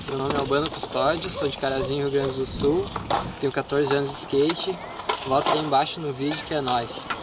Meu nome é Albano Custódio, sou de Carazinho, Rio Grande do Sul, tenho 14 anos de skate. Volta aí embaixo no vídeo que é nóis.